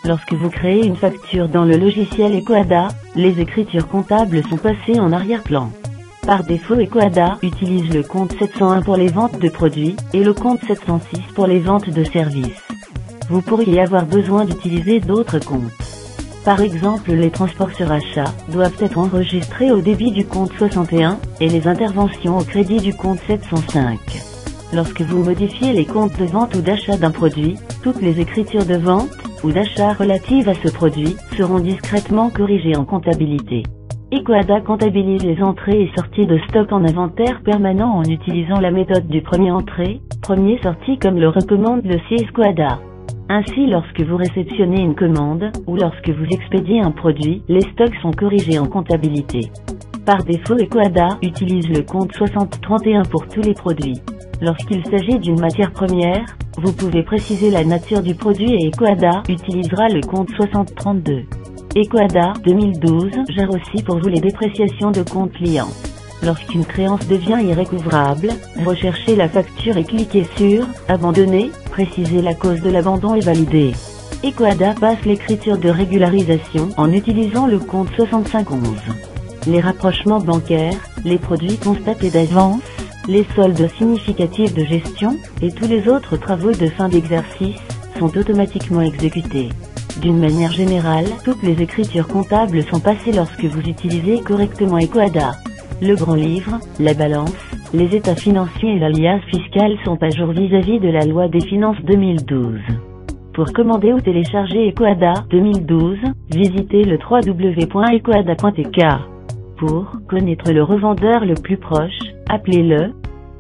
Lorsque vous créez une facture dans le logiciel Ecoada, les écritures comptables sont passées en arrière-plan. Par défaut, Ecoada utilise le compte 701 pour les ventes de produits, et le compte 706 pour les ventes de services. Vous pourriez avoir besoin d'utiliser d'autres comptes. Par exemple, les transports sur achat doivent être enregistrés au débit du compte 61, et les interventions au crédit du compte 705. Lorsque vous modifiez les comptes de vente ou d'achat d'un produit, toutes les écritures de vente ou d'achat relatives à ce produit seront discrètement corrigées en comptabilité. Ecoada comptabilise les entrées et sorties de stock en inventaire permanent en utilisant la méthode du premier entrée, premier sorti comme le recommande le CIE Ecoada. Ainsi, lorsque vous réceptionnez une commande, ou lorsque vous expédiez un produit, les stocks sont corrigés en comptabilité. Par défaut, Ecoada utilise le compte 6031 pour tous les produits. Lorsqu'il s'agit d'une matière première, vous pouvez préciser la nature du produit et Ecoada utilisera le compte 6032. Ecoada 2012 gère aussi pour vous les dépréciations de compte client. Lorsqu'une créance devient irrécouvrable, recherchez la facture et cliquez sur « Abandonner », précisez la cause de l'abandon et validez. Ecoada passe l'écriture de régularisation en utilisant le compte 6511. Les rapprochements bancaires, les produits constatés d'avance, les soldes significatifs de gestion, et tous les autres travaux de fin d'exercice, sont automatiquement exécutés. D'une manière générale, toutes les écritures comptables sont passées lorsque vous utilisez correctement Ecoada. Le grand livre, la balance, les états financiers et l'alias fiscal sont à jour vis-à-vis de la loi des finances 2012. Pour commander ou télécharger Ecoada 2012, visitez le www.ecoada.tk. Pour connaître le revendeur le plus proche, appelez le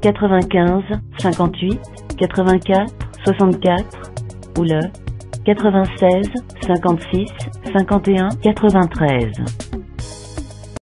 95 58 84 64 ou le 96 56 51 93.